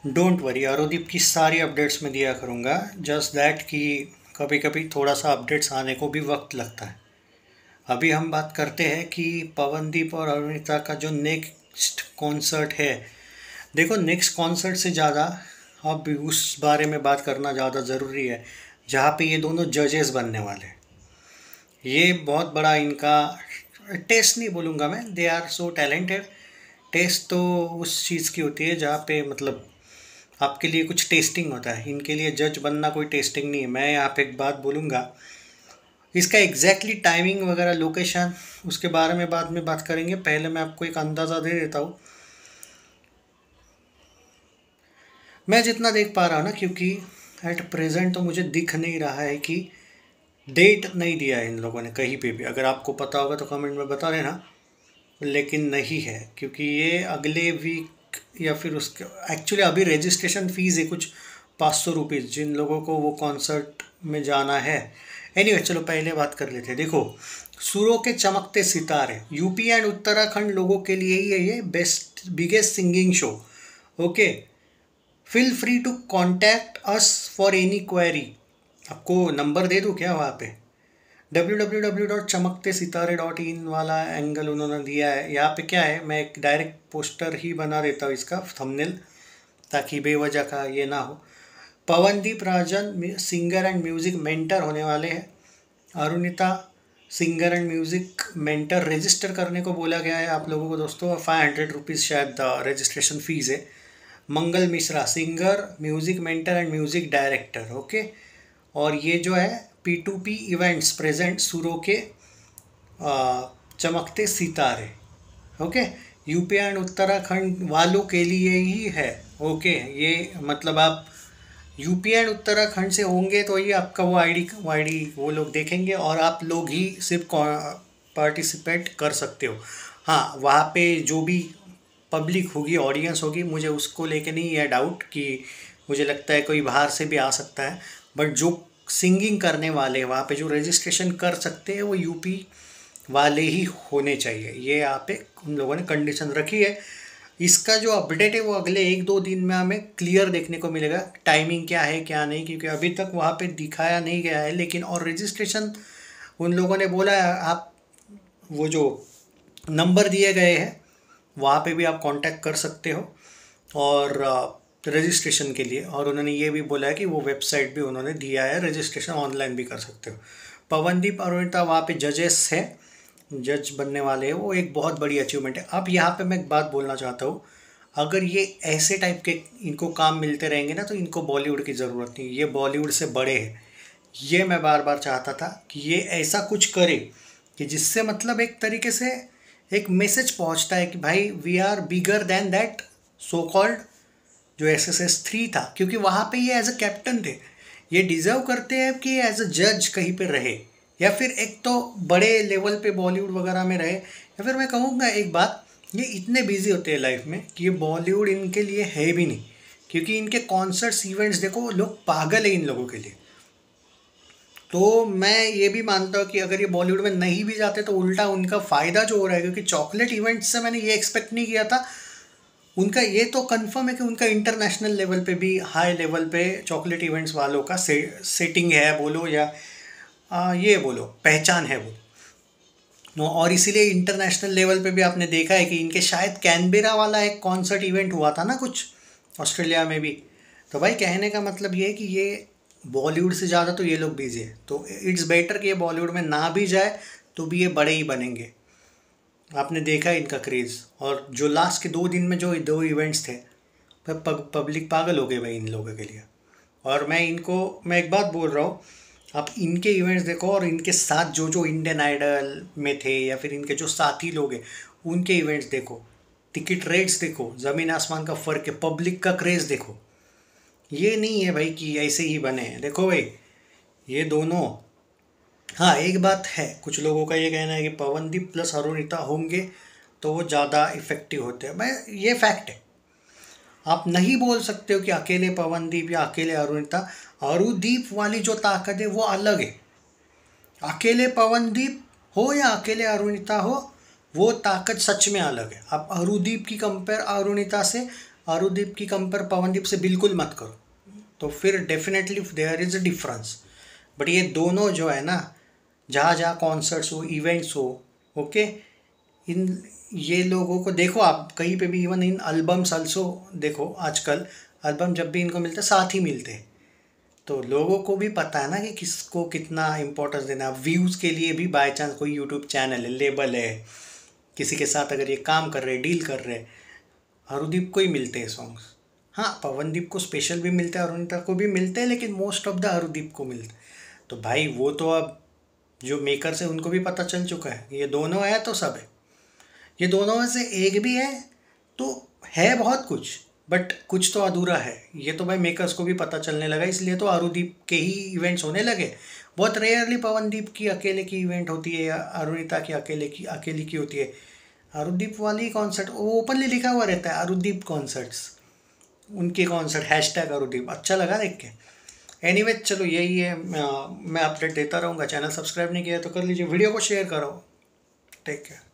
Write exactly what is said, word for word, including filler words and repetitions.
Don't worry, अरुदीप की सारी updates मैं दिया करूँगा। जस्ट दैट कि कभी कभी थोड़ा सा अपडेट्स आने को भी वक्त लगता है। अभी हम बात करते हैं कि पवनदीप और अरुणिता का जो नेक्स्ट कॉन्सर्ट है। देखो, नेक्स्ट कॉन्सर्ट से ज़्यादा अब उस बारे में बात करना ज़्यादा ज़रूरी है जहाँ पे ये दोनों जजेस बनने वाले हैं। ये बहुत बड़ा इनका टेस्ट नहीं बोलूँगा मैं, they are so talented. Test तो उस चीज़ की होती है जहाँ पे मतलब आपके लिए कुछ टेस्टिंग होता है। इनके लिए जज बनना कोई टेस्टिंग नहीं है। मैं यहाँ पे एक बात बोलूँगा, इसका एग्जैक्टली टाइमिंग वगैरह लोकेशन उसके बारे में बाद में बात करेंगे। पहले मैं आपको एक अंदाज़ा दे देता हूँ मैं जितना देख पा रहा हूँ ना, क्योंकि एट प्रेजेंट तो मुझे दिख नहीं रहा है कि डेट नहीं दिया है इन लोगों ने कहीं पे भी। अगर आपको पता होगा तो कमेंट में बता देना, लेकिन नहीं है क्योंकि ये अगले वीक या फिर उसके एक्चुअली अभी रजिस्ट्रेशन फ़ीस है कुछ पाँच सौ रुपीज़ जिन लोगों को वो कॉन्सर्ट में जाना है। एनीवे चलो पहले बात कर लेते हैं। देखो, सुरों के चमकते सितारे यूपी एंड उत्तराखंड लोगों के लिए ही है ये best biggest singing show. Okay, feel free to contact us for any query. आपको नंबर दे दूँ क्या वहाँ पे? डब्ल्यू डब्ल्यू डब्ल्यू डॉट चमकते सितारे डॉट इन वाला एंगल उन्होंने दिया है। यहाँ पे क्या है, मैं एक डायरेक्ट पोस्टर ही बना देता हूँ इसका थंबनेल, ताकि बेवजह का ये ना हो। Pawandeep Rajan singer and music mentor होने वाले हैं। Arunita singer and music mentor register करने को बोला गया है आप लोगों को दोस्तों, फाइव हंड्रेड रुपीज़ शायद रजिस्ट्रेशन फ़ीस है। Mangal Mishra singer music mentor and music director. Okay, और ये जो है P to P events present सुरों के आ, चमकते सितारे। ओके, यूपी एंड उत्तराखंड वालों के लिए ही है। ओके, ये मतलब आप यूपी एंड उत्तराखंड से होंगे तो ही आपका वो आईडी वाईडी वो लोग देखेंगे और आप लोग ही सिर्फ पार्टिसिपेट कर सकते हो। हाँ, वहाँ पे जो भी पब्लिक होगी, ऑडियंस होगी, मुझे उसको लेके नहीं है डाउट कि मुझे लगता है कोई बाहर से भी आ सकता है, बट जो सिंगिंग करने वाले वहाँ पे जो रजिस्ट्रेशन कर सकते हैं वो यूपी वाले ही होने चाहिए। ये यहाँ पे उन लोगों ने कंडीशन रखी है। इसका जो अपडेट है वो अगले एक दो दिन में हमें क्लियर देखने को मिलेगा, टाइमिंग क्या है क्या नहीं, क्योंकि अभी तक वहाँ पे दिखाया नहीं गया है। लेकिन और रजिस्ट्रेशन उन लोगों ने बोला है, आप वो जो नंबर दिए गए हैं वहाँ पे भी आप कांटेक्ट कर सकते हो और रजिस्ट्रेशन के लिए। और उन्होंने ये भी बोला है कि वो वेबसाइट भी उन्होंने दिया है, रजिस्ट्रेशन ऑनलाइन भी कर सकते हो। पवनदीप अरुणिता वहाँ पे जजेस हैं, जज बनने वाले हैं, वो एक बहुत बड़ी अचीवमेंट है। अब यहाँ पे मैं एक बात बोलना चाहता हूँ, अगर ये ऐसे टाइप के इनको काम मिलते रहेंगे ना तो इनको बॉलीवुड की ज़रूरत नहीं। ये बॉलीवुड से बड़े हैं। ये मैं बार बार चाहता था कि ये ऐसा कुछ करे कि जिससे मतलब एक तरीके से एक मैसेज पहुंचता है कि भाई we are bigger than that so called जो एस एस एस थ्री था, क्योंकि वहाँ पे ये एज अ कैप्टन थे। ये डिज़र्व करते हैं कि एज अ जज कहीं पे रहे, या फिर एक तो बड़े लेवल पे बॉलीवुड वगैरह में रहे, या फिर मैं कहूँगा एक बात, ये इतने बिजी होते हैं लाइफ में कि ये बॉलीवुड इनके लिए है भी नहीं। क्योंकि इनके कॉन्सर्ट्स इवेंट्स देखो, लोग पागल है इन लोगों के लिए। तो मैं ये भी मानता हूँ कि अगर ये बॉलीवुड में नहीं भी जाते तो उल्टा उनका फ़ायदा जो हो रहा है, क्योंकि चॉकलेट इवेंट्स से मैंने ये एक्सपेक्ट नहीं किया था। उनका ये तो कंफर्म है कि उनका इंटरनेशनल लेवल पे भी, हाई लेवल पे चॉकलेट इवेंट्स वालों का से, सेटिंग है बोलो या आ, ये बोलो पहचान है वो। और इसीलिए इंटरनेशनल लेवल पे भी आपने देखा है कि इनके शायद कैनबेरा वाला एक कॉन्सर्ट इवेंट हुआ था ना कुछ ऑस्ट्रेलिया में भी। तो भाई कहने का मतलब ये है कि ये बॉलीवुड से ज़्यादा तो ये लोग बिजी है। तो इट्स बेटर कि ये बॉलीवुड में ना भी जाए तो भी ये बड़े ही बनेंगे। आपने देखा है इनका क्रेज़, और जो लास्ट के दो दिन में जो दो इवेंट्स थे, पब, पब्लिक पागल हो गई भाई इन लोगों के लिए। और मैं इनको मैं एक बात बोल रहा हूँ, आप इनके इवेंट्स देखो और इनके साथ जो जो इंडियन आइडल में थे या फिर इनके जो साथी लोग हैं उनके इवेंट्स देखो, टिकट रेट्स देखो, ज़मीन आसमान का फ़र्क है, पब्लिक का क्रेज़ देखो। ये नहीं है भाई कि ऐसे ही बने हैं। देखो भाई, ये दोनों, हाँ एक बात है, कुछ लोगों का ये कहना है कि पवनदीप प्लस अरुणिता होंगे तो वो ज़्यादा इफ़ेक्टिव होते हैं। मैं ये फैक्ट है, आप नहीं बोल सकते हो कि अकेले पवनदीप या अकेले अरुणिता। अरुदीप वाली जो ताकत है वो अलग है। अकेले पवनदीप हो या अकेले अरुणिता हो, वो ताकत सच में अलग है। आप अरुदीप की कंपेयर अरुणिता से अरुदीप की कंपेयर पवनदीप से बिल्कुल मत करो, तो फिर definitely there is a difference. But ये दोनों जो है ना, जहाँ जहाँ कॉन्सर्ट्स हो, इवेंट्स हो, ओके, इन ये लोगों को देखो आप कहीं पे भी, इवन इन एल्बम्स आल्सो देखो, आजकल एल्बम जब भी इनको मिलते साथ ही मिलते हैं, तो लोगों को भी पता है ना कि किसको कितना इम्पोर्टेंस देना है। व्यूज़ के लिए भी बाय चांस कोई यूट्यूब चैनल है, लेबल है, किसी के साथ अगर ये काम कर रहे, डील कर रहे, अरुदीप को ही मिलते हैं सॉन्ग्स। हाँ, पवनदीप को स्पेशल भी मिलते हैं, अरुणिता को भी मिलते हैं, लेकिन मोस्ट ऑफ द अरुदीप को मिलते हैं। तो भाई वो तो अब जो मेकर्स है उनको भी पता चल चुका है कि ये दोनों है तो सब है, ये दोनों में से एक भी है तो है बहुत कुछ, बट कुछ तो अधूरा है। ये तो भाई मेकर्स को भी पता चलने लगा, इसलिए तो अरुदीप के ही इवेंट्स होने लगे। बहुत रेयरली पवनदीप की अकेले की इवेंट होती है या अरुणिता की अकेले की अकेली की होती है। अरुदीप वाली कॉन्सर्ट वो ओपनली लिखा हुआ रहता है, अरुदीप कॉन्सर्ट्स, उनके कॉन्सर्ट हैश टैग अरुदीप। अच्छा लगा देख के। एनीवे चलो यही है, मैं अपडेट देता रहूँगा। चैनल सब्सक्राइब नहीं किया तो कर लीजिए, वीडियो को शेयर करो। Take care.